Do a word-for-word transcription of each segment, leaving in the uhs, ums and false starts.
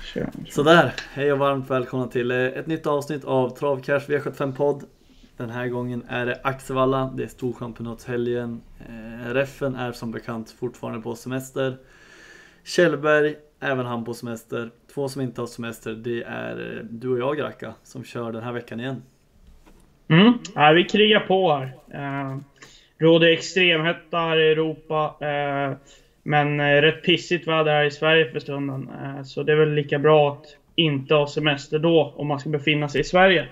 Tjena. Sådär, hej och varmt välkomna till ett nytt avsnitt av Travcash V sjuttiofem-podd. Den här gången är det Axevalla, det är storchampionatshelgen. eh, Reffen är som bekant fortfarande på semester. Kjellberg, även han på semester. Två som inte har semester, det är du och jag, Racka, som kör den här veckan igen. Mm, ja, vi krigar på här. eh, Råder extremhetta här i Europa, eh, men eh, rätt pissigt väder här i Sverige för stunden. eh, Så det är väl lika bra att inte ha semester då, om man ska befinna sig i Sverige.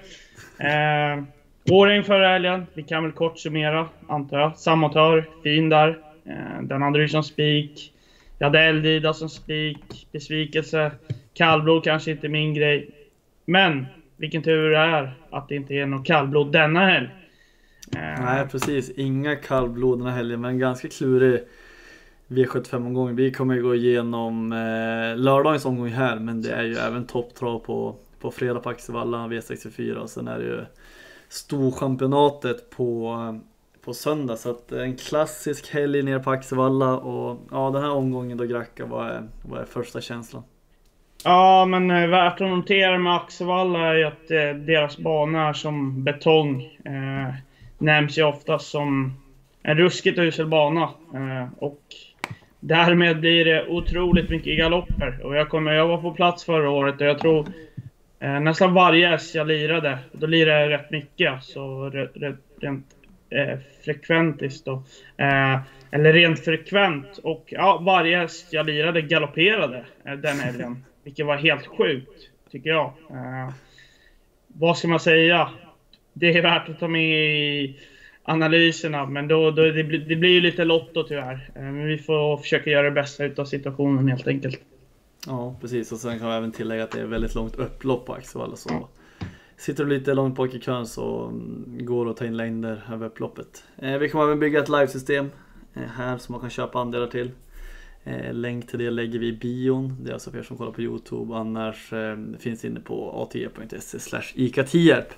eh, Åren förra helgen, vi kan väl kort summera, antar jag. Samotör, fin där. eh, Den hade du som spik. Jag hade Eldida som spik. Besvikelse. Kallblod kanske inte min grej. Men vilken tur det är att det inte är något kallblod denna helg. eh. Nej, precis. Inga kallblod den här helgen, men ganska klurig V sjuttiofem-omgång. Vi kommer ju gå igenom eh, lördagens omgång här, men det är ju även topptrav på, på fredag på Axevalla, V sextiofyra. Och sen är det ju storchampionatet på, på söndag. Så att en klassisk helg ner på Axevalla. Och ja, den här omgången då, Gracka, vad är, vad är första känslan? Ja, men eh, värt att notera med Axevalla är ju att eh, deras bana är som betong. Eh, nämns ju ofta som en ruskigt usel bana. Eh, och därmed blir det otroligt mycket galopper. Och jag, kommer, jag var på plats förra året och jag tror eh, nästan varje S jag lirade, då lirade jag rätt mycket. Så re, re, rent eh, frekventiskt då. Eh, eller rent frekvent. Och ja, varje S jag lirade galopperade eh, den helgen. Vilket var helt sjukt, tycker jag. Eh, vad ska man säga? Det är värt att ta med i analyserna, men då, då det, blir, det blir ju lite lotto tyvärr. Eh, men vi får försöka göra det bästa utav situationen helt enkelt. Ja, precis. Och sen kan jag även tillägga att det är väldigt långt upplopp på Axevalla. Så sitter du lite långt bak i kön så går det att ta in längder över upploppet. Eh, vi kommer även bygga ett livesystem eh, här som man kan köpa andelar till. Eh, länk till det lägger vi i bion. Det är alltså för er som kollar på YouTube. Annars eh, finns inne på a t e punkt se slash ikaTierp.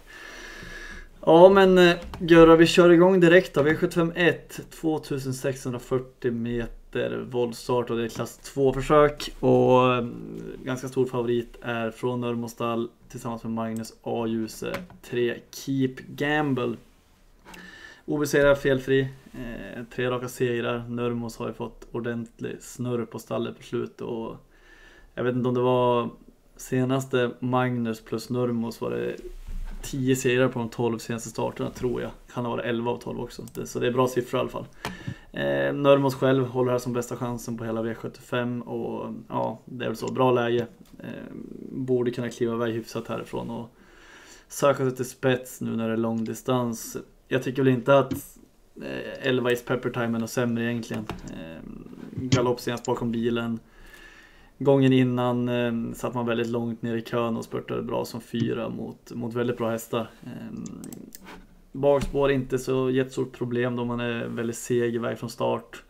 Ja, men eh, Görra, vi kör igång direkt då. V sjuttiofem-ett, tvåtusensexhundrafyrtio meter voltstart och det är klass två-försök. Och eh, ganska stor favorit är från Nörmostall tillsammans med Magnus A. Djuse, tre Keep Gamble. Obesegrad, felfri, eh, tre raka segrar. Nörmos har ju fått ordentlig snurr på stallet på slutet. Och jag vet inte om det var senaste Magnus plus Nörmos var det tio segrar på de tolv senaste starterna, tror jag. Kan det vara elva av tolv också. Det, så det är bra siffror i alla fall. Eh, Nörmos själv håller här som bästa chansen på hela V sjuttiofem. Och ja, det är väl så. Bra läge. Eh, borde kunna kliva iväg hyfsat härifrån och söka sig till spets nu när det är lång distans. Jag tycker väl inte att eh, elva is Pepper Time är något sämre egentligen. Eh, galopp senast bakom bilen. Gången innan eh, satt man väldigt långt ner i kön och spurtade bra som fyra mot, mot väldigt bra hästar. Eh, bakspår inte så jättestort problem då man är väldigt seg iväg från start.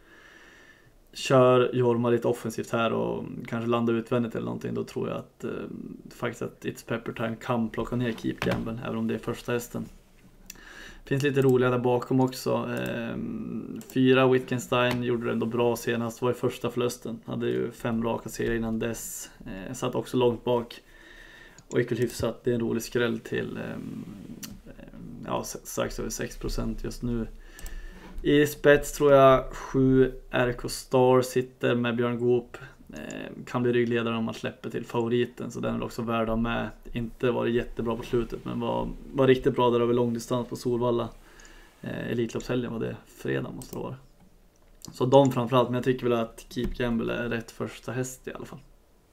Kör Jorma lite offensivt här och kanske landar utvändigt eller någonting, då tror jag att eh, faktiskt att It's Pepper Time kan plocka ner Keep Gamble, även om det är första hästen. Finns lite roliga där bakom också. Ehm, fyra Wittgenstein gjorde det ändå bra senast. Var i första förlusten. Hade ju fem raka serier innan dess. Ehm, satt också långt bak. Och gick väl hyfsat. Det är en rolig skräll till ehm, ja, strax över sex procent just nu. I spets tror jag sju R K Star sitter med Björn Goop. Ehm, kan bli ryggledare om man släpper till favoriten. Så den är också värd att ha med. Inte var det jättebra på slutet, men var, var riktigt bra där över långdistans på Solvalla. Eh, Elitloppshelgen var det, fredag måste det vara. Så de framförallt, men jag tycker väl att Keep Gamble är rätt första häst i alla fall.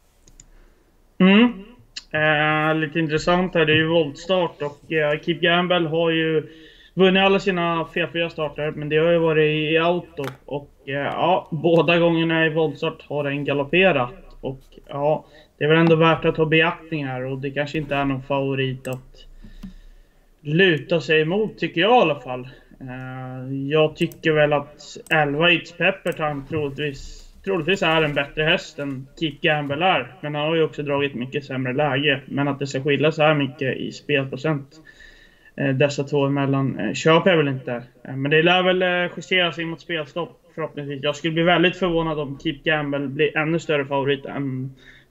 Mm. Eh, lite intressant här, det är ju voltstart och eh, Keep Gamble har ju vunnit alla sina felfria starter, men det har ju varit i auto och eh, ja, båda gångerna i voltstart har den galopperat. Och ja, det är väl ändå värt att ta beaktning här, och det kanske inte är någon favorit att luta sig emot, tycker jag i alla fall. Uh, jag tycker väl att elva It's Pepper Time troligtvis, troligtvis är en bättre häst än Keep Gamble är. Men han har ju också dragit mycket sämre läge. Men att det ska skilja så här mycket i spelprocent uh, dessa två emellan uh, köper jag väl inte. Uh, men det lär väl uh, justeras in mot spelstopp förhoppningsvis. Jag skulle bli väldigt förvånad om Keep Gamble blir ännu större favorit än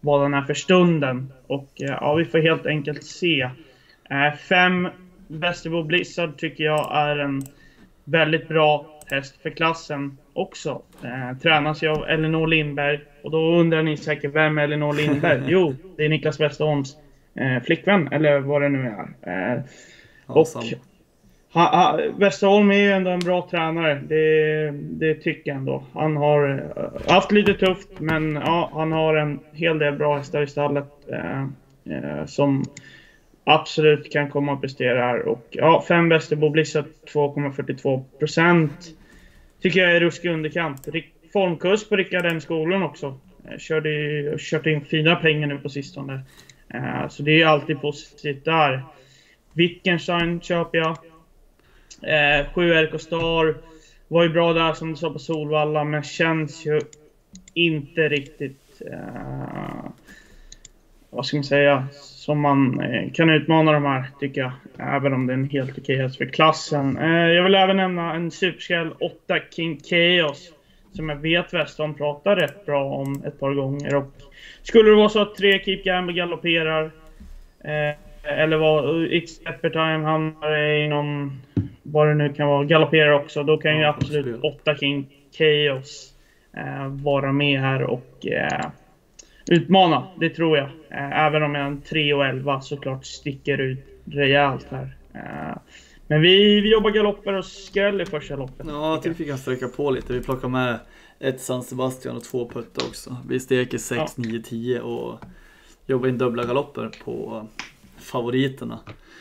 vad den är för stunden. Och ja, vi får helt enkelt se. Fem Västerbo Blizzard tycker jag är en väldigt bra häst för klassen också. Eh, tränas ju av Elinor Lindberg. Och då undrar ni säkert, vem är Elinor Lindberg? Jo, det är Niklas Westerholms eh, flickvän, eller vad det nu är. Eh, och ha, ha, Westerholm är ju ändå en bra tränare, det, det tycker jag ändå. Han har uh, haft lite tufft, men ja, han har en hel del bra hästar i stallet eh, eh, som absolut kan komma att prestera här. Och ja, fem Västerbo Blizzard två komma fyrtiotvå procent tycker jag är ruskig underkant. Formkurs på Rickard M. skolan också. Körde, kört in fina pengar nu på sistone. Uh, så det är alltid positivt där. Wittgenstein köper jag. Uh, sju R K Star var ju bra där som du sa på Solvalla, men känns ju inte riktigt uh, vad ska man säga, som man uh, kan utmana de här, tycker jag. Även om det är en helt okej häst för klassen. Uh, jag vill även nämna en superskräll åtta King Chaos, som jag vet Westholm pratar rätt bra om ett par gånger. Och skulle det vara så att tre Keep Gamble galopperar eh, eller vad X-Stepper Time hamnar i någon, vad det nu kan vara, galopperar också, då kan ju ja, absolut åtta King Chaos eh, vara med här och eh, utmana, det tror jag. Eh, även om en tre och elva såklart sticker ut rejält här. Eh, Men vi, vi jobbar galopper och skräll i första loppet. Ja, jag tycker vi kan sträcka på lite. Vi plockar med ett San Sebastian och två puttar också. Vi steker sex, ja. nio, tio och jobbar in dubbla galopper på favoriterna.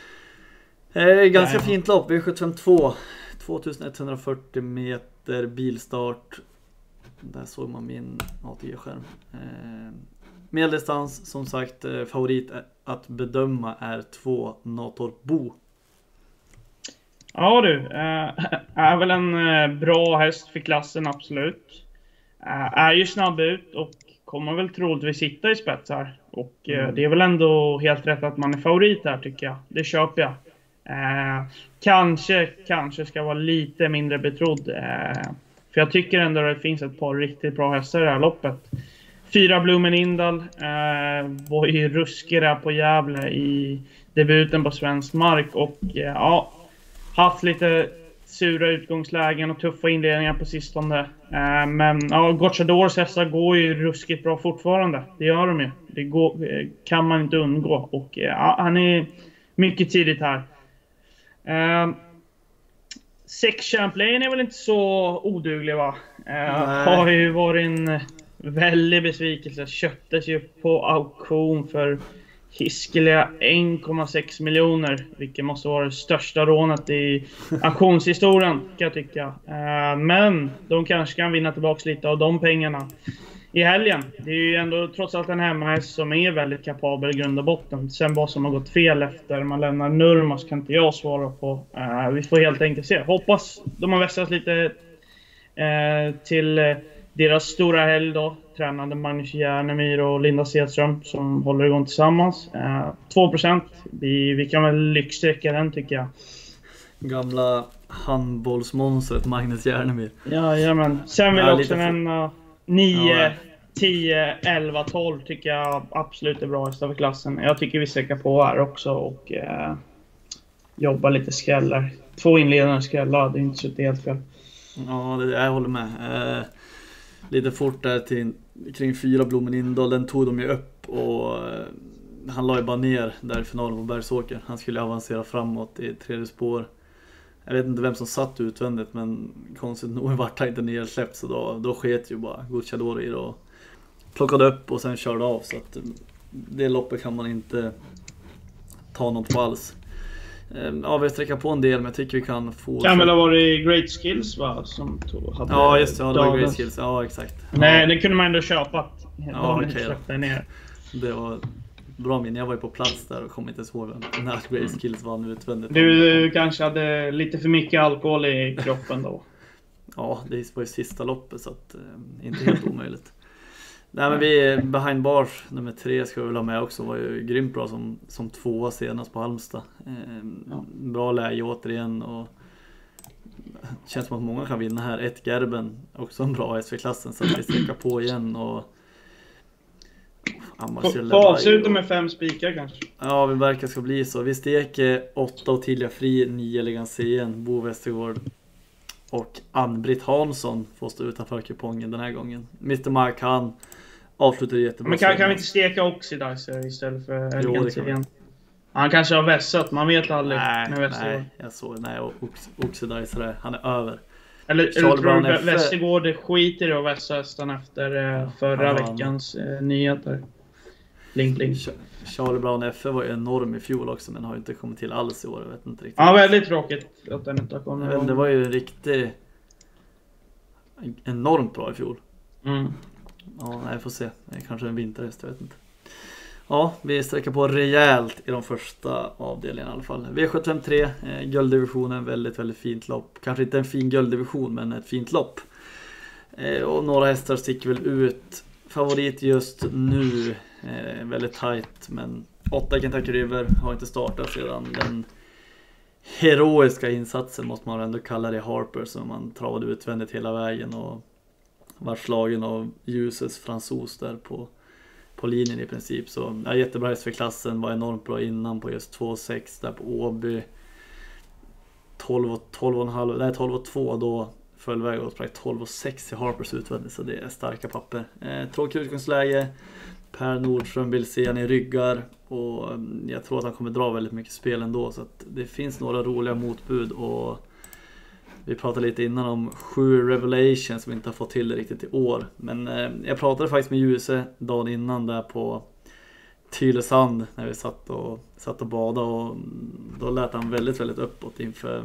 Eh, ganska ja, ja. fint lopp. V sjuttiofemtio, tvåtusenetthundrafyrtio meter bilstart. Där såg man min A T G-skärm. Eh, medeldistans, som sagt, eh, favorit att bedöma är två Natorp Bo. Ja du, äh, är väl en äh, bra häst för klassen, absolut. Äh, är ju snabb ut och kommer väl troligtvis sitta i spets här. Och äh, mm. det är väl ändå helt rätt att man är favorit här, tycker jag. Det köper jag. Äh, kanske, kanske ska vara lite mindre betrodd. Äh, för jag tycker ändå att det finns ett par riktigt bra hästar i det här loppet. Fyra Bloomen Indal äh, var ju ruskig där på Gävle i debuten på svensk mark. Och äh, ja... haft lite sura utgångslägen och tuffa inledningar på sistone. Eh, men ja, Gocciadors hästar går ju ruskigt bra fortfarande. Det gör de ju. Det går, kan man inte undgå. Och ja, han är mycket tidigt här. Eh, Sex Champlain är väl inte så oduglig, va? Eh, har ju varit en väldig besvikelse. Köptes ju på auktion för hiskeliga en komma sex miljoner, vilket måste vara det största rånet i auktionshistorien, kan jag tycka. Uh, men de kanske kan vinna tillbaka lite av de pengarna i helgen. Det är ju ändå trots allt en hemmahäst som är väldigt kapabel i grund och botten. Sen vad som har gått fel efter man lämnar Nurmos kan inte jag svara på. Uh, vi får helt enkelt se. Hoppas de har vässat lite uh, till uh, deras stora helg då. Tränande Magnus Järnemyr och Linda Sedström som håller igång tillsammans. Uh, två procent. Vi, vi kan väl lyxsträcka den, tycker jag. Gamla handbollsmonstret Magnus Järnemyr. Ja, ja, men sen vill jag också nämna nio, tio, elva, tolv tycker jag absolut är bra hästar för klassen. Jag tycker vi sträcker på här också och uh, jobbar lite skrällar. Två inledande skrällar, det är inte så helt fel. Ja, det, jag håller med. Uh, lite fort där till kring fyra Bloomen Indal, den tog de ju upp och uh, han la ju bara ner där i finalen på Bergsåker. Han skulle avancera framåt i tredje spår. Jag vet inte vem som satt utvändigt, men konstigt nog vart han inte nedsläppt, så då, då sket ju bara Gocciador i det och plockade upp och sen körde av, så att det loppet kan man inte ta något på alls. Ja, vi sträcker på en del, men jag tycker vi kan få... Kan väl ha varit Great Skills, va? Som tog, hade ja, just det. Ja, det var Great Skills. Ja, exakt. Nej, ja. Det kunde man ändå köpa. Ja, okej. Okay, ner. Det var bra minne. Jag var ju på plats där och kom inte ihåg när Great Skills var nu utvändigt. Du, du kanske hade lite för mycket alkohol i kroppen då? Ja, det var ju sista loppet, så att, eh, inte helt omöjligt. Nej, men vi behind bars nummer tre ska vi väl ha med också. Var ju grymt bra som, som tvåa senast på Halmstad. Eh, ja. Bra läge återigen och känns som att många kan vinna här. Ett Gerben, också en bra S V-klassen, så att vi sträcker på igen. Och Få avsluta med fem spikar kanske. Ja, vi verkar ska bli så. Vi steker åtta och Tilja Fri, nio Legancén, Bo Westergård och Ann-Britt Hansson får stå utanför kupongen den här gången. mister Mark han avslutade jättebra. Men kan, kan vi inte steka Oxidizer istället för Legancén? Han kanske har vässat, man vet aldrig. Nej, med nej jag såg, nej, Ox, Oxidizer, han är över. Eller, eller tror du Westergård skiter i att vässa hästan efter eh, förra ja, veckans eh, nyheter? Link, link. Charlie Brown F var ju enorm i fjol också, men har inte kommit till alls i år, jag vet inte riktigt. Ja, väldigt tråkigt att den inte har kommit. Men det var ju riktigt enormt bra i fjol. Mm. Ja, nej, jag får se. Det är kanske en vinterhäst, jag vet inte. Ja, vi sträcker på rejält i de första avdelningarna i alla fall. V sjuttiofem tre, eh, gulddivisionen, väldigt, väldigt fint lopp. Kanske inte en fin gulddivision, men ett fint lopp. Eh, och några hästar sticker väl ut. Favorit just nu, eh, väldigt tight, men åtta Kentucky River har inte startat sedan den heroiska insatsen, måste man ändå kalla det, Harper, som man travade utvändigt hela vägen och var slagen av ljusets fransos där på på linjen i princip. Så ja, jättebra häst för klassen, var enormt bra innan på just två sex där på Åby. tolv och tolv och en halv, nej tolv och två då föll väg och sprang tolv och sex i Harpers utvändigt, så det är starka papper. Eh, tråkigt utgångsläge. Per Nordström vill se han i ryggar och jag tror att han kommer dra väldigt mycket spel ändå, så att det finns några roliga motbud och vi pratade lite innan om sju Revelations som inte har fått till det riktigt i år. Men eh, jag pratade faktiskt med Ljuse dagen innan där på Tylösand när vi satt och, satt och badade. Och då lät han väldigt, väldigt uppåt inför,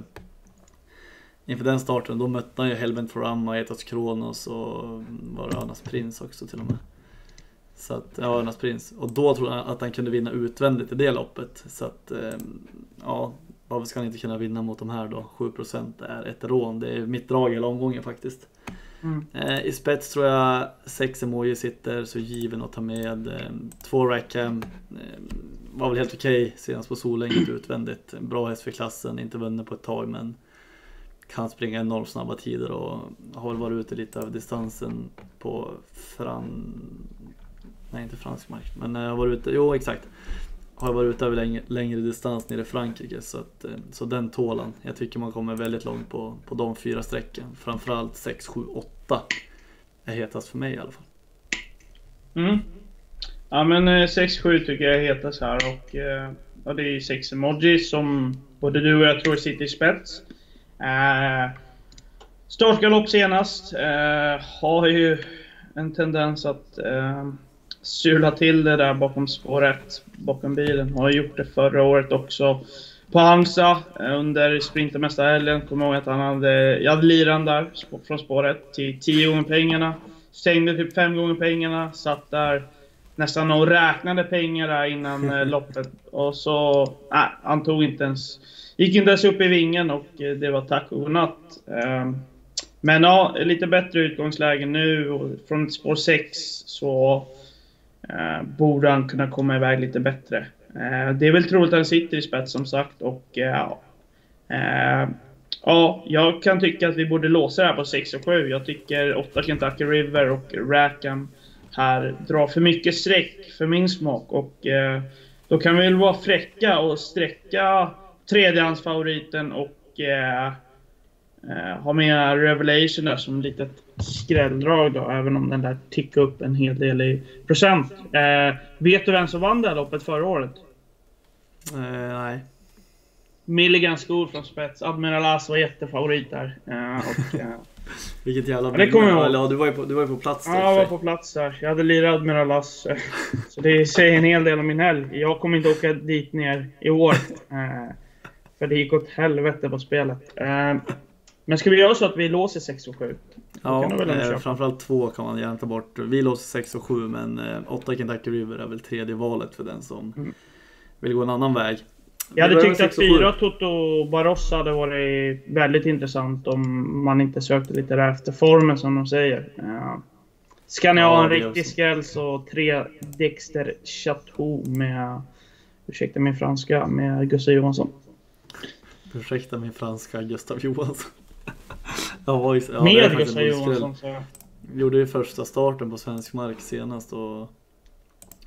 inför den starten. Då mötte han ju Helvent Foramma, Etos Kronos och var det Örnas Prins också till och med. Så att, ja, Örnas Prins. Och då trodde han att han kunde vinna utvändigt i det loppet. Så att, eh, ja... Varför ska han inte kunna vinna mot de här då? sju procent är ett rån. Det är mitt drag hela omgången faktiskt. Mm. Eh, I spets tror jag sex emoji sitter så given att ta med. Eh, två Rackham eh, var väl helt okej okay, senast på Solänget utvändigt. Bra häst för klassen, inte vunnit på ett tag men kan springa enormt snabba tider och har väl varit ute lite över distansen på Fran... Nej, inte fransk mark, men jag har varit ute, jo exakt. Har varit ute över längre, längre distans nere i Frankrike, så, att, så den tålan. Jag tycker man kommer väldigt långt på, på de fyra sträcken. Framförallt sex, sju, åtta är hetast för mig i alla fall. Mm. Ja, men sex sju tycker jag är hetast här. Och ja, det är sex emoji som både du och jag tror sitter i spets. Eh, Startgalopp senast. Eh, har ju en tendens att... Eh, sula till det där bakom spåret, bakom bilen. Har gjort det förra året också på Halmstad under Sprintermästarhelgen. Kommer ihåg att han hade, jag hade liran där från spåret till tio gånger pengarna. Stängde typ fem gånger pengarna. Satt där nästan och räknade pengar där innan loppet. Och så, nej, han tog inte ens, gick inte ens upp i vingen och det var tack och natt. Men ja, lite bättre utgångsläge nu och från spår sex så Uh, borde han kunna komma iväg lite bättre. Uh, det är väl troligt att han sitter i spets som sagt. Och uh, uh, ja, jag kan tycka att vi borde låsa det här på sex och sju. Jag tycker åtta Kentucky River och Rackham här drar för mycket streck för min smak. Och uh, då kan vi väl vara fräcka och sträcka tredjehandsfavoriten och uh, uh, ha med Revelation där som litet skrälldrag då, även om den där tickar upp en hel del i procent. Eh, vet du vem som vann det här loppet förra året? Eh, nej. Milligan School från spets. Admiral As var jättefavorit där. Eh, och, eh, Vilket jävla ja, det kommer jag ja, du var ju på, du var ju på plats där. Ja, jag var på plats där. Jag hade lirat Admiral As. Så det säger en hel del om min helg. Jag kommer inte åka dit ner i år. Eh, för det gick åt helvete på spelet. Eh, Men ska vi göra så att vi låser sex och sju? Ja, eh, framförallt två kan man gärna ta bort. Vi låser sex och sju, men eh, åtta Kentucky River är väl tredje valet för den som mm. vill gå en annan väg. Jag hade tyckt att fyra Toto Barossa hade varit väldigt intressant om man inte sökte lite där efter formen som de säger. Ja. Ska ni ja, ha en riktig skräll så tre Dexter Chateau med, ursäkta min franska, med Gustav Johansson. Ursäkta min franska, Gustav Johansson. Ja, ja, med Gustav Johansson så. Gjorde ju första starten på svensk mark senast och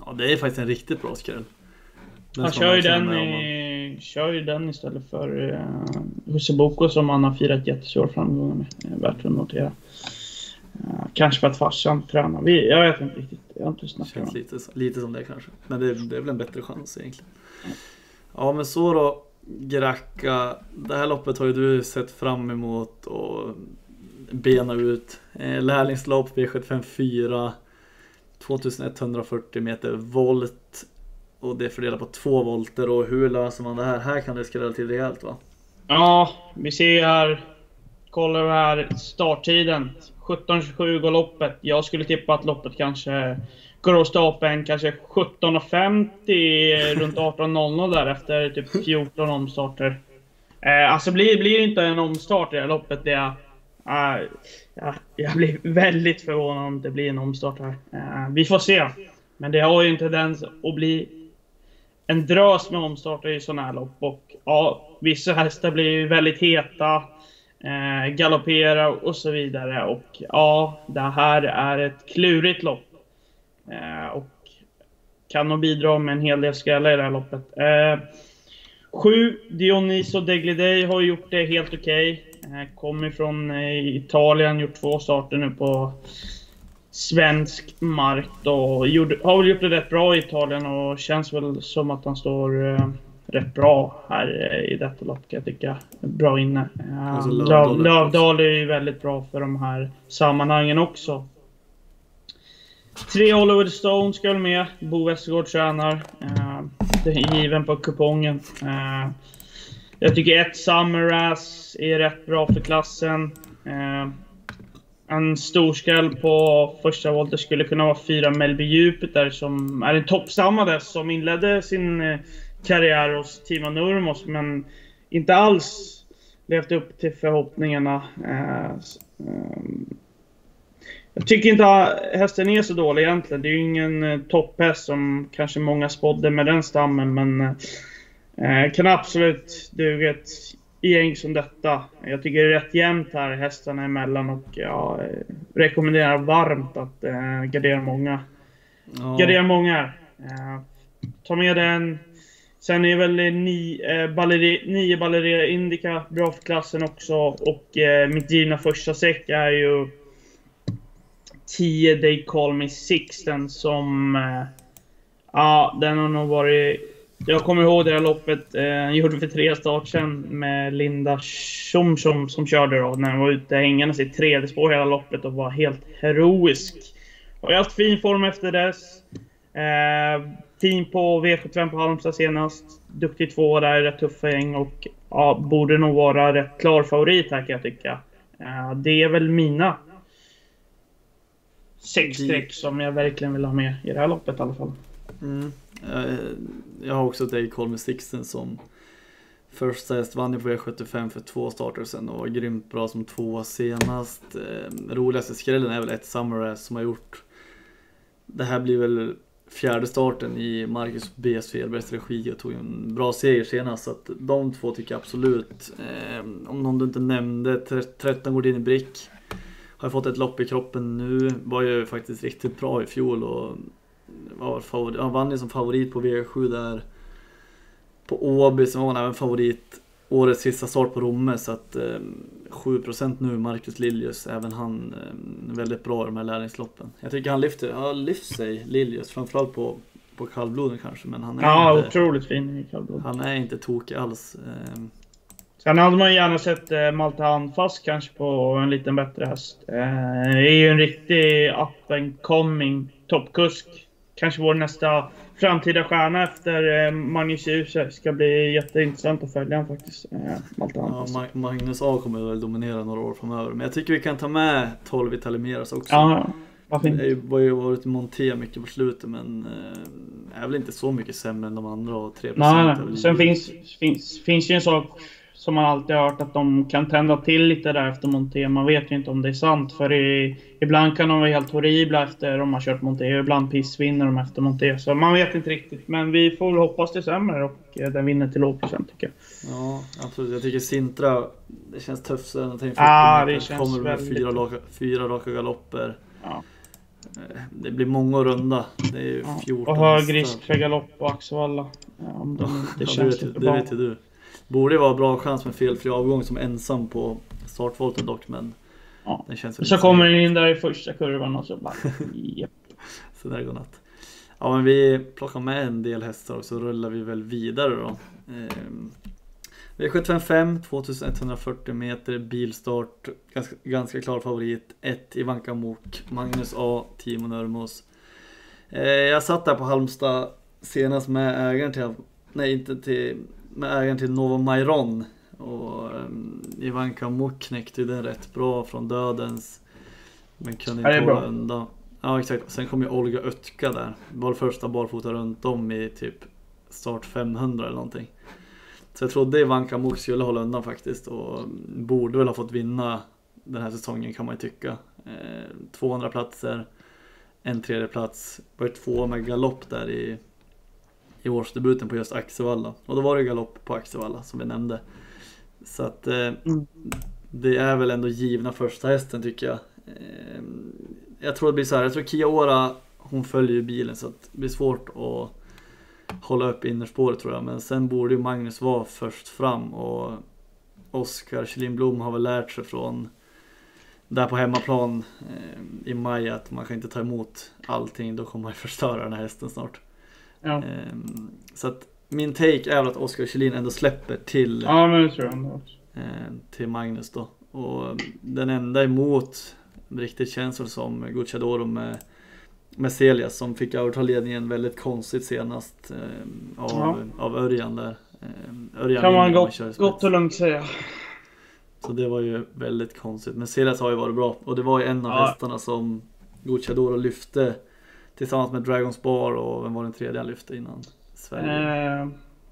Ja, det är faktiskt en riktigt bra skräll. Han kör ju, den i, kör ju den istället för uh, Huseboko som han har firat jättestor framgångar med. Det är värt att notera. Uh, kanske för att farsan tränar. Vi, jag vet inte riktigt. Jag har inte snackat Känns lite, lite som det kanske. Men det, det är väl en bättre chans egentligen. Ja, men så då, Gracka. Det här loppet har ju du sett fram emot och bena ut. Eh, lärlingslopp V sjuttiofem fyra. tjugoetthundrafyrtio meter volt. Och det är fördelat på två volter. Och hur löser man det här? Här kan det skrälla till rejält, va? Ja, vi ser här. Kollar vi här starttiden. sjutton tjugosju går loppet. Jag skulle tippa att loppet kanske går av stapeln kanske sjutton femtio runt arton noll noll där efter typ fjorton omstarter. Eh, alltså blir blir det inte en omstart i det här loppet, det är, eh, ja, jag blir väldigt förvånad om det blir en omstart här. Eh, vi får se. Men det har ju en tendens att bli en drös med omstarter i sådana här lopp. Och ja, vissa hästar blir ju väldigt heta. Eh, galoppera och så vidare. Och ja, det här är ett klurigt lopp. Eh, och kan nog bidra med en hel del skrällar i det här loppet. Eh, sju, Dioniso Deglidei har gjort det helt okej. Okay. Eh, kommer från eh, Italien, gjort två starter nu på svensk mark. Och gjorde, har väl gjort det rätt bra i Italien och känns väl som att han står eh, rätt bra här eh, i detta lopp, kan jag tycka. Bra inne. Eh, alltså, Löv, Lövdal är ju väldigt bra för de här sammanhangen också. Tre Hollywood Stone ska väl med. Bo Westergård tränar. Uh, det är given på kupongen. Uh, jag tycker ett Summer är rätt bra för klassen. Uh, en storskräll på första volten skulle kunna vara fyra Melby Jupiter som är en toppstammade som inledde sin uh, karriär hos Team Nurmos men inte alls levt upp till förhoppningarna. Uh, um, Jag tycker inte att hästen är så dålig egentligen. Det är ju ingen topphäst som kanske många spådde med den stammen. Men eh, kan absolut duga ett gäng som detta. Jag tycker det är rätt jämnt här hästarna emellan. Och jag eh, rekommenderar varmt att eh, gardera många. Ja. Gardera många. Eh, ta med den. Sen är väl ni, eh, balleri, nio Balleria Indica bra för klassen också. Och eh, mitt givna första säck är ju tio They Call Me Sixten som eh, ja, den har nog varit, jag kommer ihåg det här loppet eh, gjorde för tre start sen med Linda Schom som, som körde då när han var ute hängandes i tredje spår hela loppet och var helt heroisk. Och jag har haft fin form efter dess. Eh, team på V sjuttiofem på Halmstad senast. Duktig två där, rätt tuffa gäng och ja, borde nog vara rätt klar favorit här, kan jag tycka. Eh, det är väl mina sex streck som jag verkligen vill ha med i det här loppet i alla fall. Mm. Jag har också They Call Me Sixten som första häst, vann ju på V sjuttiofem för två starter sen och var grymt bra som två senast. Roligaste skrällen är väl ett Summer som har gjort. Det här blir väl fjärde starten i Marcus B S Fjällbergs regi och tog en bra seger senast, så att de två tycker jag absolut. Om någon du inte nämnde, tretton går in i Brick. Har fått ett lopp i kroppen nu. Var ju faktiskt riktigt bra i fjol och var favorit. Han vann ju som favorit på V sju där på Åby, som var han även favorit årets sista start på Romme, så att eh, sju procent nu. Marcus Liljus, även han eh, väldigt bra i de här lärlingsloppen. Jag tycker han lyfter, ja, lyft sig Liljus, framförallt på, på kallbloden kanske, men han är ja, inte, otroligt fin i kallblod. Han är inte tokig alls. Eh, Sen hade man gärna sett eh, Malte Handfast kanske på en liten bättre häst. Eh, det är ju en riktig up and coming toppkusk. Kanske vår nästa framtida stjärna efter eh, Magnus Djuse. Ska bli jätteintressant att följa han faktiskt. Eh, Malte Handfast. Ja, Magnus A kommer väl dominera några år framöver. Men jag tycker vi kan ta med tolv Italimeras också. Ja, vad fint. Det har ju varit Monté mycket på slutet, men eh, är väl inte så mycket sämre än de andra och tre procent. Nej, nej. Sen finns, finns, finns ju en sak som man alltid har hört, att de kan tända till lite där efter Monté. Man vet ju inte om det är sant. För i, ibland kan de vara helt horribla efter de har kört Monté. Och ibland pissvinner de efter Monté. Så man vet inte riktigt. Men vi får hoppas det sämre. Och den vinner till låg procent, tycker jag. Ja, absolut. Jag tycker Sintra, det känns tufft. Så ah, det känns kommer med väldigt fyra raka, fyra raka galopper. Ja. Det blir många runda. Det är ju Ja. fjorton Och hög hästar. risk för galopp på Axevalla. Ja, om de inte Ja, det, känns vet, ju- lite det bra. vet ju du. Borde vara bra chans med felfri avgång som ensam på startvolten dock, men Ja. den känns Och väl så inte kommer den in där i första kurvan och så bara... Japp. så där går natt. Ja, men vi plockar med en del hästar och så rullar vi väl vidare då. Ehm, V sjuttiofem, tjugoetthundrafyrtio meter, bilstart, ganska, ganska klar favorit. ett Ivanka Mok, Magnus A, Timo Nörmos. Eh, jag satt där på Halmstad senast med ägaren till, nej inte till, med ägaren till Novo Mairon. Och um, Ivanka Mok knäckte ju den rätt bra från dödens. Men kunde Ja, det är inte hålla bra. undan. Ja, exakt. Sen kom ju Olga Ötka där. Var första barfota runt om i typ start femhundra eller någonting. Så jag trodde Ivanka Mok skulle hålla undan faktiskt. Och borde väl ha fått vinna den här säsongen kan man ju tycka. Eh, tvåhundra platser. En tredje plats. Var två med galopp där i, i årsdebuten på just Axevalla. Och då var det galopp på Axevalla som vi nämnde. Så att eh, Mm. det är väl ändå givna första hästen tycker jag. Eh, jag tror det blir så här. Jag tror Kiora, hon följer ju bilen så att det blir svårt att hålla upp innerspåret tror jag. Men sen borde ju Magnus vara först fram. Och Oskar Kjellin-Blom har väl lärt sig från där på hemmaplan eh, i maj att man kan inte ta emot allting. Då kommer man ju förstöra den här hästen snart. Ja. Eh, så att min take är att Oskar Kjellin ändå släpper till, Ja, men det tror jag ändå också. eh, till Magnus då. Och den enda emot riktigt känns väl som Gucciadoro med, med Celias som fick överta ledningen väldigt konstigt senast eh, av, Ja. av Örjan där. Eh, Örjan Kan man vinner om gott, kör i spets. gott och lugnt säga. Så det var ju väldigt konstigt. Men Celias har ju varit bra. Och det var ju en av Ja. hästarna som Gucciadoro lyfte tillsammans med Dragons Bar och vem var den tredje han lyfte innan? Sverige. Eh,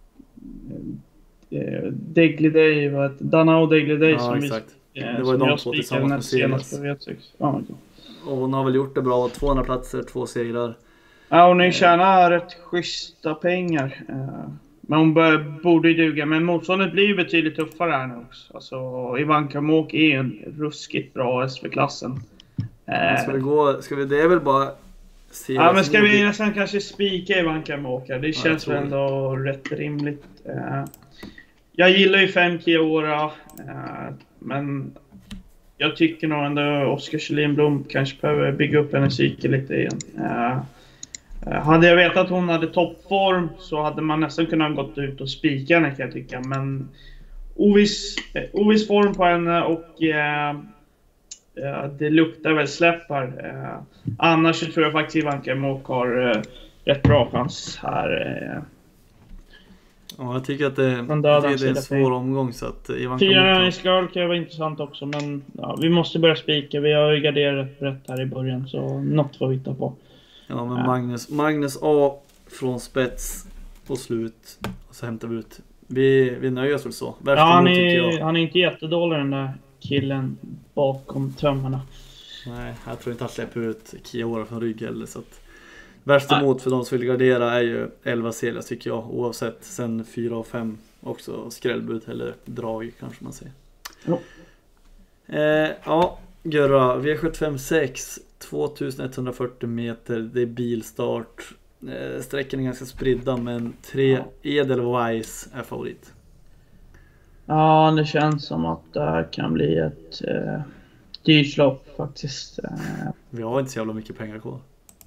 eh, Degly Day, vad heter Danao Degly Day Ja, som exakt. vi eh, Det var ju som de jag två spikade tillsammans med näst senast Celias. på V sex. Ja, okej. Och hon har väl gjort det bra. tvåhundra platser, två segrar. Ja, hon är tjänar rätt schyssta pengar. Eh, Men hon bör, borde ju duga. Men motståndet blir ju betydligt tuffare här nu också. Alltså, Ivanka Mok är ju en ruskigt bra S V-klassen. Eh, Ska vi gå, ska vi, det är väl bara Celias Ja, men ska vi modig- nästan kanske spika Ivanka Mok här? Det jag känns tror väl det. ändå rätt rimligt. Eh, Jag gillar ju fem Kiora. eh, Men jag tycker nog ändå Oskar Kjellin-Blom kanske behöver bygga upp hennes psyke lite igen. Eh, eh, Hade jag vetat att hon hade toppform så hade man nästan kunnat gått ut och spika henne kan jag tycka. Men oviss, eh, oviss form på henne och eh, eh, det luktar väl släpp här. Eh, annars så tror jag faktiskt Ivanka Mok har eh, rätt bra chans här. Eh. Ja, jag tycker att det, Från det, dödens det är en sida svår fin. omgång så att Ivanka Fyra Mok har- Närnings Girl kan vara intressant också, men ja, vi måste börja spika. Vi har ju garderat rätt här i början, så något får vi hitta på. Ja, men Ja. Magnus, Magnus A från spets och slut och så hämtar vi ut. Vi, vi nöjer oss väl så. Värst Ja, han emot tycker jag. är, han är inte jättedålig den där killen bakom tömmarna. Nej, jag tror inte han släpper ut Kiora från rygg heller så att värst Nej. emot för de som vill gardera är ju elva Celias tycker jag oavsett. Sen fyra och fem också skrällbud eller drag kanske man säger. Jo. Eh, ja, Görra, V sjuttiofem sex, tjugoetthundrafyrtio meter, det är bilstart. Eh, sträcken är ganska spridda men tre Ja. Edelweiss är favorit. Ja, det känns som att det här kan bli ett eh, dyrt lopp faktiskt. Eh, Vi har inte så jävla mycket pengar kvar.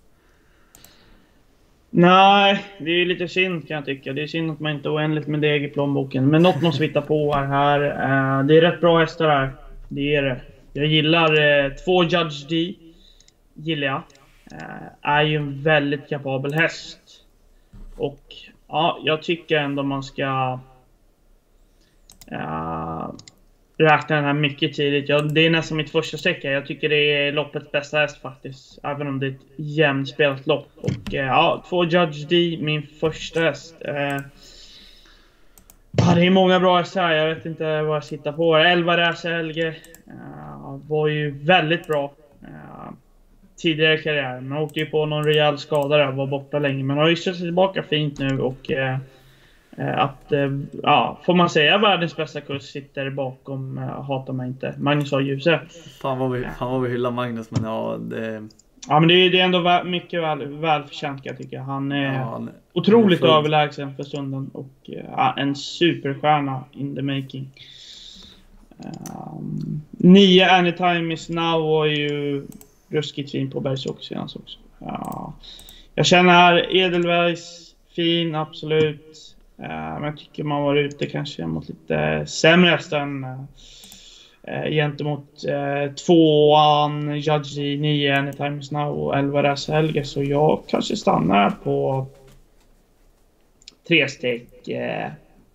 nej, det är ju lite synd kan jag tycka. Det är synd att man inte har oändligt med deg i plånboken. Men något måste vi hitta på här. här. Eh, det är rätt bra hästar här. Det är det. Jag gillar eh, två Judge D. Gillar jag. Eh, är ju en väldigt kapabel häst. Och ja, jag tycker ändå man ska eh, räkna den här mycket tidigt. Ja, det är nästan mitt första streck. Jag tycker det är loppets bästa häst faktiskt. Även om det är ett jämnspelat lopp. Och eh, ja, två Judge D, min första häst. Eh, ja, det är många bra hästar här. Jag vet inte vad jag sitter på. elva Räs Helge eh, var ju väldigt bra eh, tidigare i karriären. Man åkte ju på någon rejäl skada där, var borta länge. Men har ju sett sig tillbaka fint nu och eh, att, eh, ja, får man säga världens bästa kurs sitter bakom, eh, hatar mig inte, Magnus A. Djuse. Fan vad vi, fan vad vi hyllar Magnus men ja det... Ja, men det är, det är ändå vä- mycket väl, välförtjänt, jag tycker. Han är Ja, han, otroligt han är född. överlägsen för stunden. Och ja, en superstjärna in the making. Um, nio Anytime Is Now var ju ruskigt fin på Bergsåker senast också. Ja. Jag känner här Edelweiss fin, absolut. Uh, men jag tycker man var ute kanske mot lite sämre hästen. Uh, gentemot uh, tvåan Judge nio Anytime Is Now och elva Ras Helge. Så jag kanske stannar på tre steg. Uh,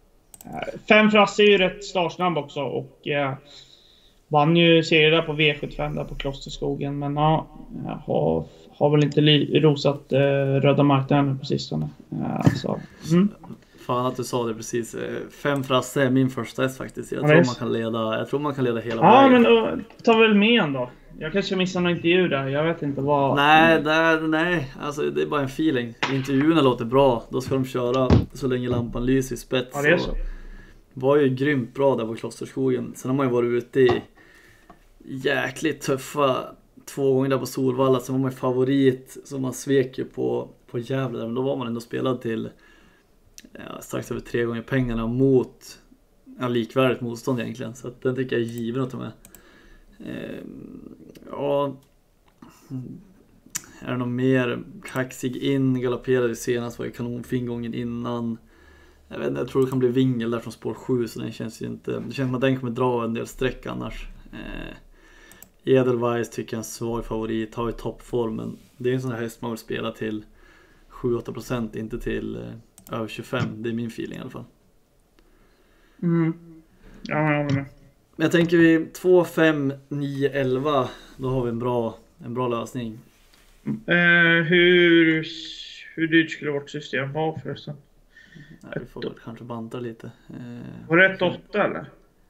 Fem Frasse är ju rätt startsnabb också och eh, vann ju serier där på V sjuttiofem där på Klosterskogen, men ja, har, har väl inte li- rosat eh, röda marknaden på sistone. Eh, så. Mm. Fan att du sa det precis. Fem Frasse är min första häst faktiskt. Jag, Ja, tror det är man kan leda, jag tror man kan leda hela Ja, vägen. men uh, ta väl med en då. Jag kanske missar någon intervju där, jag vet inte vad. Nej, där, nej, alltså det är bara en feeling. Intervjuerna låter bra, då ska de köra så länge lampan lyser i spets. Ja, det är så. Var ju grymt bra där på Klosterskogen. Sen har man ju varit ute i jäkligt tuffa två gånger där på Solvalla. Sen var man ju favorit, så man svek ju på, på Gävle där. Men då var man ändå spelad till ja, strax över tre gånger pengarna mot ja, likvärdigt motstånd egentligen. Så att den tycker jag är given att ta med. Eh, ja, är det någon mer? Kaxig in, galopperade senast, var ju kanonfin gången innan. Jag vet inte, jag tror det kan bli Vingel där från spår sju, så den känns ju inte, det känns som att den kommer dra en del streck annars. Eh, Edelweiss tycker jag är en svag favorit, har ju toppformen. Det är en sån här häst man vill spela till sju åtta procent, inte till eh, över tjugofem. Det är min feeling i alla fall. Mm. Ja, jag håller med. Men jag tänker vi två, fem, nio, elva, då har vi en bra, en bra lösning. Eh, hur, hur dyrt skulle vårt system vara förresten? Nej, vi får väl kanske banta lite. Eh, Var det ett åtta eller?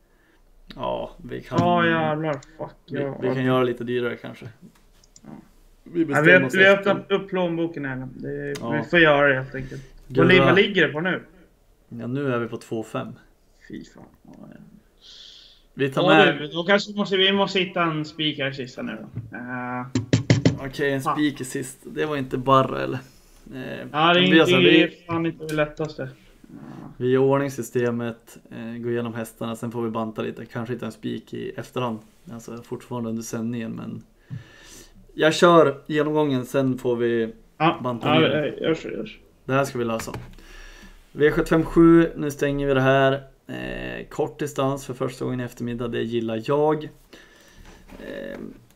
ja, vi kan, Ja, jävlar. Fuck. vi, Ja. vi kan göra lite dyrare kanske. Ja. Vi Ja, bestämmer vi, oss vi efter. öppnar upp plånboken här. Det, Ja. Vi får göra det helt enkelt. Vad, Gurra. li- vad ligger det på nu? Ja, nu är vi på två fem. Fy fan. Ja, ja. Vi tar Ja, med... du, då kanske måste vi måste hitta en spik här sista nu då. Uh, Okej, en spik i sist. Det var inte bara eller? Eh, ja, det är, vi, inte, alltså, det vi, är fan inte det lättaste. vi gör ordningssystemet, eh, går igenom hästarna, sen får vi banta lite. Kanske inte en spik i efterhand. Alltså fortfarande under sändningen, men... Jag kör genomgången, sen får vi Ja, banta ja, ner. görs det, görs. Det här ska vi lösa. V sjuttiofem sju, nu stänger vi det här. Eh, kort distans för första gången i eftermiddag, det gillar jag. Eh,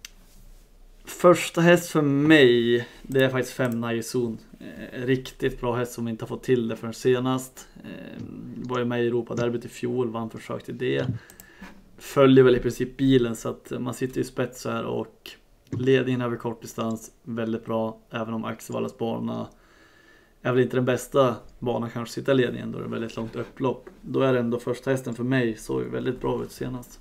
första häst för mig, det är faktiskt fem Naizon. Eh, riktigt bra häst som inte har fått till det förrän senast. Eh, var ju med i Europa-derbyt i fjol, vann försök till det. Följer väl i princip bilen, så att man sitter i spets här och ledningen över kort distans, väldigt bra. Även om Axevallas bana är väl inte den bästa banan kanske sitta i ledningen, då är det väldigt långt upplopp. Då är det ändå första hästen för mig, så är väldigt bra ut senast.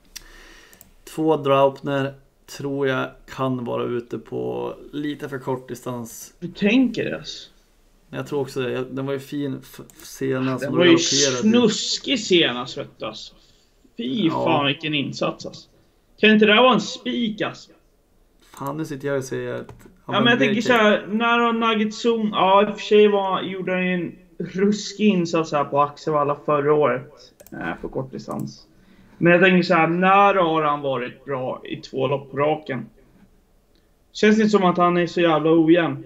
Två Draupner tror jag kan vara ute på lite för kort distans. Du tänker det alltså. Men jag tror också det, den var ju fin f- senast. Den och var ju galopperade. snuskig senast, vet du alltså. Fy Ja. fan vilken insats alltså. Kan inte det här vara en spik alltså? Fan, nu sitter jag och säger att... Ja, men jag det tänker kan- så här, när har Nugget Zone, ja i och för sig var, gjorde han ju en ruskig insats här på Axevalla förra året eh, på kortdistans. Men jag tänker så här, när har han varit bra i två lopp på raken? Känns det som att han är så jävla ojämn?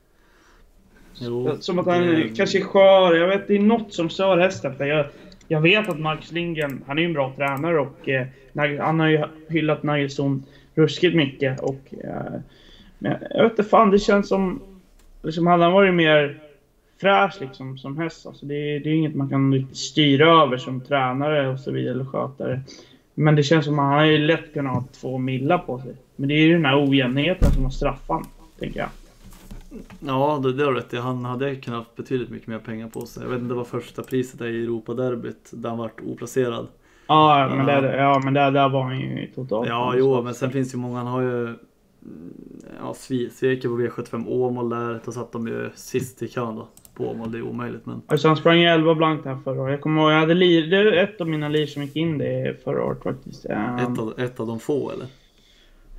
Jo, Som att han det- kanske är skör, jag vet det är något som stör hästen. För jag, jag vet att Marcus Lindgren, han är ju en bra tränare och eh, han har ju hyllat Nugget Zone ruskigt mycket och eh, men jag vet inte fan, det känns som liksom hade han varit mer fräsch liksom som häst, alltså det, det är inget man kan riktigt styra över som tränare och så vidare eller skötare, men det känns som att han har ju lätt kunnat ha två millar på sig, men det är ju den här ojämnheten som har straffan, tänker jag. Ja, det, det har rätt i. Han hade kunnat ha betydligt mycket mer pengar på sig. Jag vet inte vad första priset är i Europa-derbyt där han vart oplacerad. Ja, men Ja. det, ja, men där, där var han ju totalt. Ja, jo, men sen finns det ju många. Han har ju mm, ja, Sve- Sveke på V sjuttiofem Åmål där. Då satt de ju sist i kön då. På Åmål, det är omöjligt, men... Alltså han sprang ju elva blankt här förra året. Jag kommer ihåg, jag hade lir, det är ett av mina lir som gick in det förra året faktiskt. Um, Ett av, ett av de få, eller?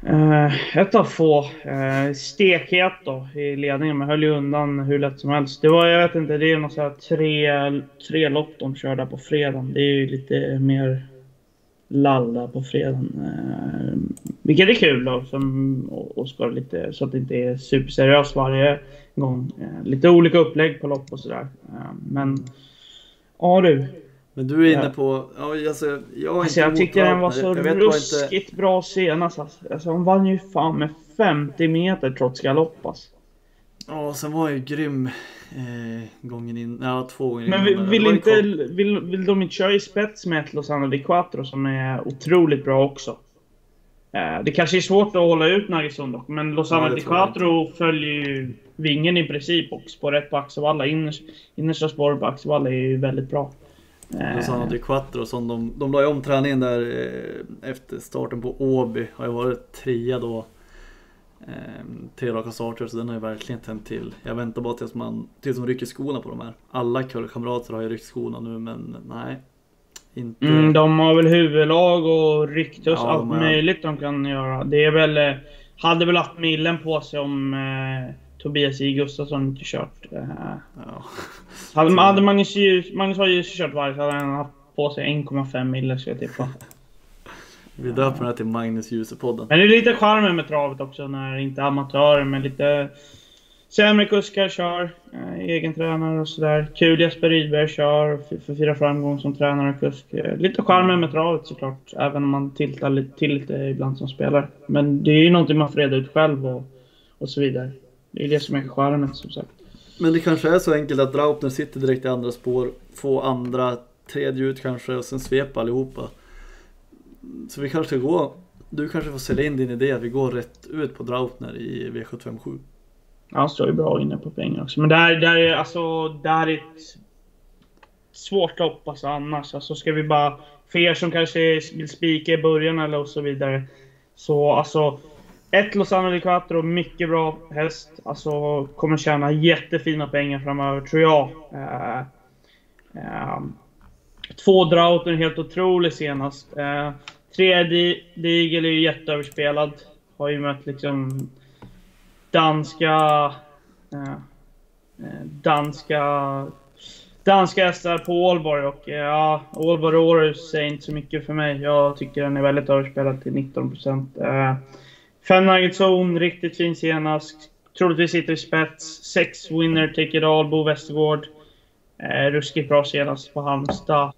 Uh, ett av få. Uh, stekhet då i ledningen. Man höll ju undan hur lätt som helst. Det var, jag vet inte, det är något så här tre, tre lopp de körde på fredagen. Det är ju lite mer lalla på fredagen. Uh, vilket är kul då. Som, och, och ska lite, så att det inte är superseriöst varje gång. Uh, lite olika upplägg på lopp och sådär. Uh, men, ja du. Men du är inne på... Ja, alltså, jag alltså, jag tyckte den var så ruskigt inte... bra senast. Alltså, hon vann ju fan med femtio meter trots galopp. Alltså. Ja, sen var jag ju grym eh, gången in. Ja, två gånger Men vill, vill, inte, vill, vill de inte köra i spets med ett Lozano di Quattro som är otroligt bra också? Eh, det kanske är svårt att hålla ut Nagesund dock. Men Lozano ja, di Quattro följer ju vingen i princip. Och spåret på Axevalla. Inners, innersta spåret på Axevalla är ju väldigt bra. Lozano di Quattro som de, de la ju om träningen där eh, efter starten på Åby. Har ju varit trea då. Eh, tre raka starter, så den har ju verkligen tänt till. Jag väntar bara tills man tills de rycker skorna på de här. Alla kullkamrater har ju ryckt skorna nu, men nej. Inte... Mm, de har väl huvudlag och ryktus, ja, allt möjligt de kan göra. Det är väl, hade väl haft millen på sig om eh, Tobias I. Gustafsson inte kört. Eh. Ja. Hade, hade Magnus, Magnus har ju kört varje, så hade han haft på sig en komma fem mille, ska jag tippa. Vi döper den här till Magnus Ljuse-podden. Men det är lite charmen med travet också, när inte amatörer, men lite sämre kuskar kör, eh, egen tränare och sådär. Kul Jesper Rydberg kör för, för fyra framgång som tränare och kusk. Eh, lite charmen med travet såklart, även om man tiltar lite till lite ibland som spelare. Men det är ju någonting man får reda ut själv och, och så vidare. Det är det som är charmen, som sagt. Men det kanske är så enkelt att Draupner sitter direkt i andra spår, få andra, tredje ut kanske, och sen svepa allihopa. Så vi kanske går, du kanske får sälja in din idé att vi går rätt ut på Draupner i V sjuttiofem sju. Ja, han står ju bra inne på pengar också. Men där, där är alltså, där är ett svårt lopp alltså annars. Alltså ska vi bara, för er som kanske vill spika i början eller och så vidare. Så alltså, ett Lozano di Quattro, mycket bra häst. Alltså kommer tjäna jättefina pengar framöver, tror jag. Uh, uh, två Draupner helt otroligt senast. Uh, tredje Digel är ju jätteöverspelad. Har ju mött liksom danska uh, danska danska hästar på Ålborg. Och ja, Ålborg Århus säger inte så mycket för mig. Jag tycker den är väldigt överspelad till nitton procent. Uh, Fem Nugget Zone, riktigt fin senast. Troligtvis sitter i spets. Sex Winner Take It All, Bo Westergård. Eh, ruskigt bra senast på Halmstad.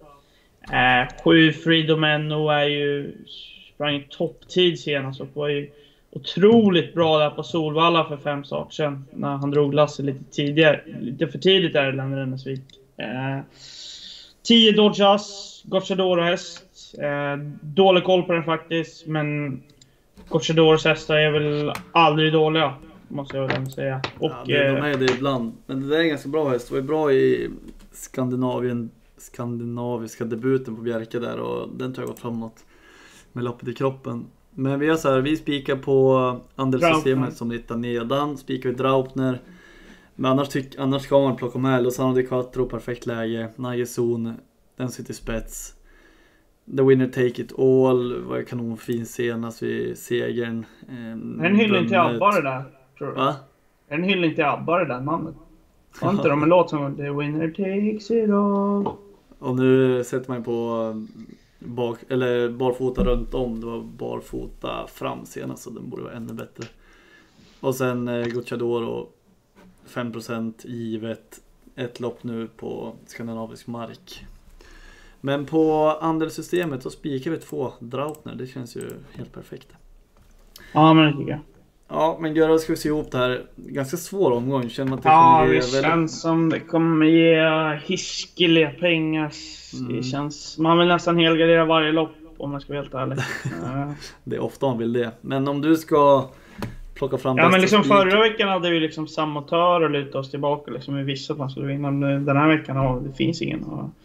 Eh, sju Freedom Enno är ju sprang i topptid senast och var ju otroligt bra där på Solvalla för fem start sedan. När han drog Lasse lite tidigare. Lite för tidigt där i Landerennesvik. Eh, tio Dodjas, Gocciadoro häst. Eh, dålig koll på den faktiskt, men Gocciadoros hästar är väl aldrig dåliga, måste jag väl säga. Och, ja, det, de är det ibland. Men det där är en ganska bra häst. Det var bra i Skandinavien, skandinaviska debuten på Bjerke där. Och den tror jag gått framåt med loppet i kroppen. Men vi gör så här, vi spikar på andelssystemet som lite nedan. Spikar vi Draupner. Men annars, tyck, annars ska man plocka med Lozano di Quattro, perfekt läge. Nagesund, den sitter i spets. The Winner Take It All var kanonfin senast vid segern. En, en hyllning till Abba det där, tror du? Va? En hyllning till Abba det där namnet. Var inte de en låt som The Winner Takes It All? Och nu sätter man på bak, eller barfota runt om. Det var barfota fram senast, så den borde vara ännu bättre. Och sen eh, Gocciadoro fem procent givet. Ett lopp nu på skandinavisk mark. Men på andelssystemet så spikar vi två Draupner. Det känns ju helt perfekt. Ja, men det tycker jag. Ja, men Göra, ska vi se ihop det här. Ganska svår omgång. Känner man att det ja, det väldigt... känns som det kommer ge hiskeliga pengar. Mm. Det känns... Man vill nästan helgardera varje lopp, om man ska vara helt ärlig. Det är ofta man vill det. Men om du ska plocka fram... Ja, men liksom förra veckan hade vi liksom samotör och luta oss tillbaka. Liksom vi visste att man skulle vinna. Den här veckan har det finns ingen...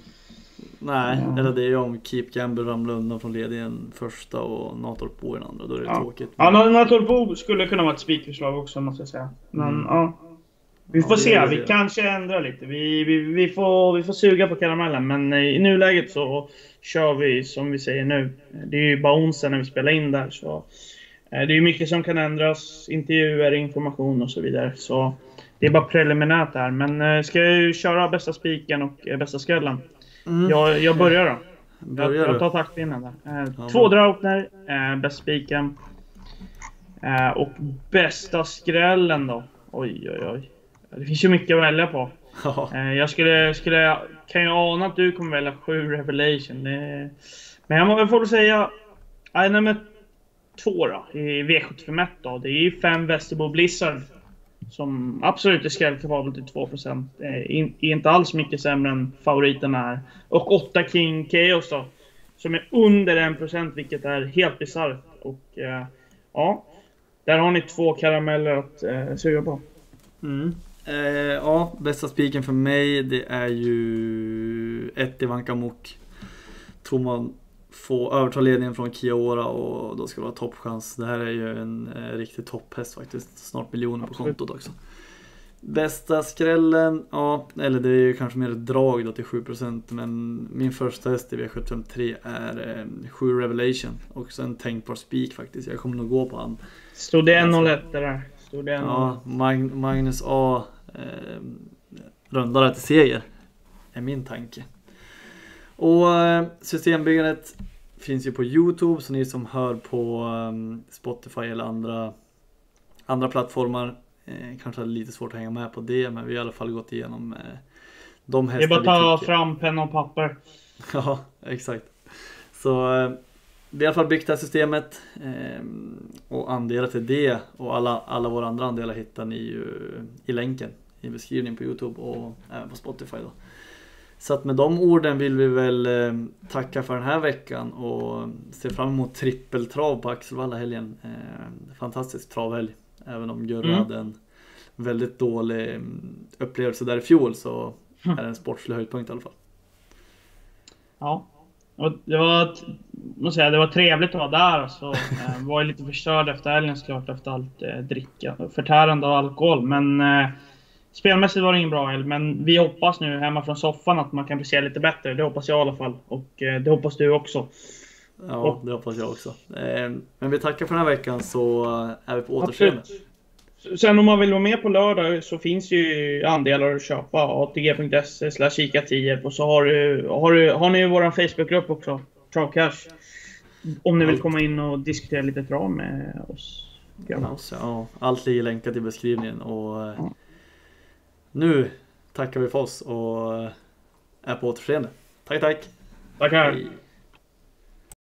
Nej, ja. Eller det är ju om Keep Gamble ramlar undan från ledningen första och Natorp på den andra. Då är det ja. tråkigt. Men... Ja, Natorp på skulle kunna vara ett spikförslag också, måste jag säga. Men mm. ja, vi får ja, se. Det, vi det. kanske ändrar lite. Vi, vi, vi, får, vi får suga på karamellen. Men i nuläget så kör vi som vi säger nu. Det är ju bara onsdag när vi spelar in där. Så Det är ju mycket som kan ändras, intervjuer, information och så vidare. Så det är bara preliminärt här. Men ska jag ju köra bästa spiken och bästa skrällen? Mm. Jag, jag börjar då. Börjar jag, jag tar taktpinnen där. Eh, ja, två Draupner, eh, bästa spiken. Eh, och bästa skrällen då. Oj, oj, oj. Det finns ju mycket att välja på. eh, jag skulle, skulle, kan ju ana att du kommer välja sju Revelation. Det, men jag får väl säga... Nej, nummer två då, i V sjuttiofem ett då. Det är ju fem Västerbo Blizzard. Som absolut är skrällkapabel till två procent. Är inte alls mycket sämre än favoriterna här. Och åtta King Chaos då. Som är under en procent, vilket är helt bisarrt. Och eh, ja, där har ni två karameller att eh, suga på. Mm. Eh, ja, bästa spiken för mig, det är ju ett Ivanka Mok. Tror man får överta ledningen från Kiora och då ska det vara toppchans. Det här är ju en eh, riktig topphäst faktiskt. Snart miljoner på kontot också. Bästa skrällen, ja, eller det är ju kanske mer ett drag då till sju procent, men min första häst i V sjuttiofem tre är eh, sju Revelation. Också en tänkbar spik faktiskt. Jag kommer nog gå på han. Stod det en noll ett där? Stod det en ja, Mag- Magnus A eh, rundar till seger är min tanke. Och eh, systembyggandet finns ju på YouTube, så ni som hör på um, Spotify eller andra andra plattformar eh, kanske är lite svårt att hänga med på det, men vi har i alla fall gått igenom eh, de hästar. Det är bara att ta fram penna och papper. Ja, exakt. Så eh, vi har i alla fall byggt det här systemet eh, och andelar till det, och alla, alla våra andra andelar hittar ni ju i länken i beskrivningen på YouTube och även på Spotify då. Så att med de orden vill vi väl eh, tacka för den här veckan och se fram emot trippeltrav på Axelvalla helgen. Eh, fantastisk travhelg. Även om Gurra mm. hade en väldigt dålig upplevelse där i fjol, så är det en sportslig höjdpunkt i alla fall. Ja, och det var, måste säga, det var trevligt att vara där. Så, eh, var ju lite förstörd efter helgen såklart, efter allt eh, dricka, förtärande av alkohol. Men... Eh, spelmässigt var det ingen bra helg, men vi hoppas nu hemma från soffan att man kan prestera lite bättre. Det hoppas jag i alla fall. Och eh, det hoppas du också. Ja, och, det hoppas jag också. Eh, men vi tackar för den här veckan, så är vi på återseende. Sen om man vill vara med på lördag så finns ju andelar att köpa. A T G punkt se slash kika tio. Och så har, du, har, du, har ni ju vår Facebookgrupp också, Travcash. Om ni vill komma in och diskutera lite trav med oss. Ja, ja, allt ligger länkat i beskrivningen. Och... Ja. Nu tackar vi för oss och är på återseende. Tack, tack. Tackar. Hej.